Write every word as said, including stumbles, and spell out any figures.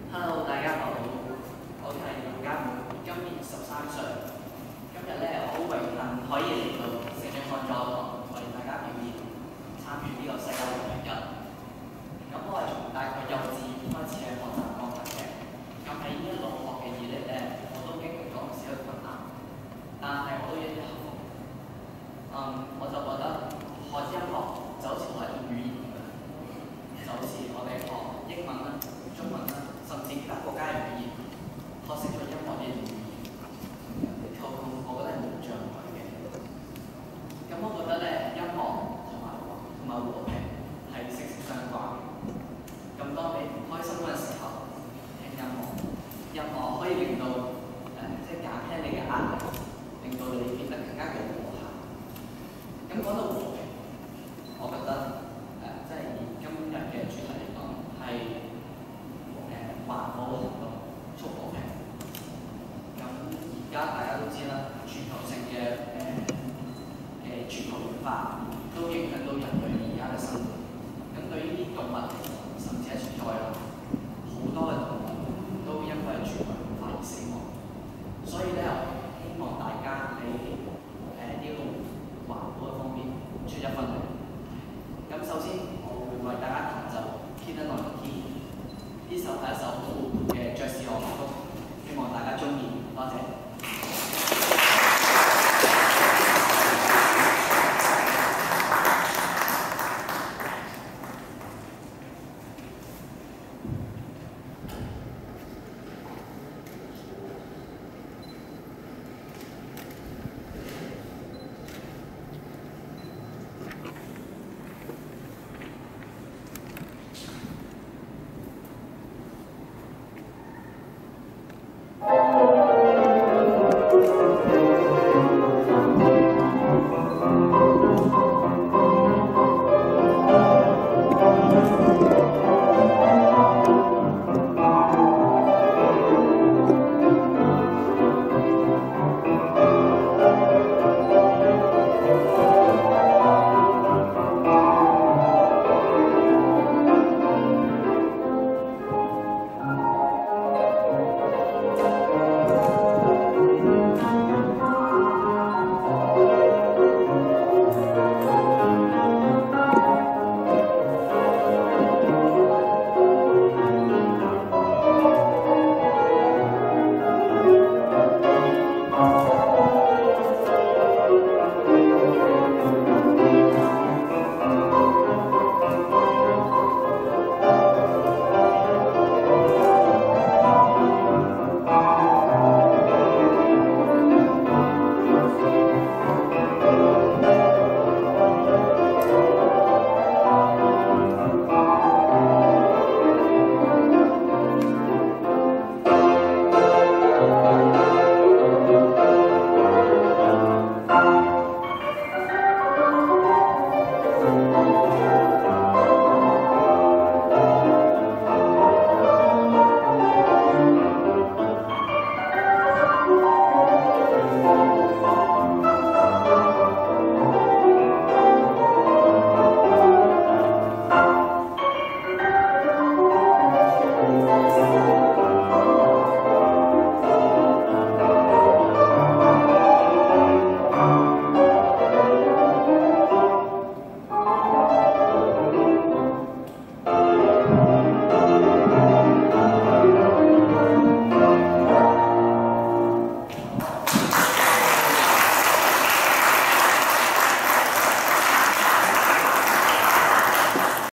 Hello，大家好，我係梁家滿，今年十三歲。今日咧，我好榮幸可以嚟到聖約翰座堂為大家表演，參與呢個世界和平日。咁我係從大概幼稚園開始係學習鋼琴嘅。咁喺呢一路學嘅以嚟咧，我都經歷咗唔少嘅困難，但係我都一一克服。嗯，我就覺得學音樂就好似學一種語言咁樣，就好似我哋學英文啦、中文啦，甚至其他國家嘅語言，學識咗音樂呢種語言，溝通我覺得係冇障礙嘅。咁我覺得咧，音樂同埋同埋和平係息息相關嘅。咁當你唔開心嗰陣時候，聽音樂，音樂可以令到誒、呃、即係減輕你嘅壓力，令到你變得更加嘅和諧。咁講到和平，我覺得誒、呃、即係以今日嘅主題嚟講係誒環保行動促和平。咁而家大家都知啦，全球性嘅誒嘅全球暖化都影響到人類而家嘅生活。咁對於啲動物，甚至係在內好多嘅動物都因為全球暖化而死亡。所以咧，我希望大家喺誒呢個環保嘅方面出一分力。咁首先，我會為大家彈奏《Hidden on the Key》，呢首係一首好活潑嘅爵士樂曲，希望大家中意。多謝。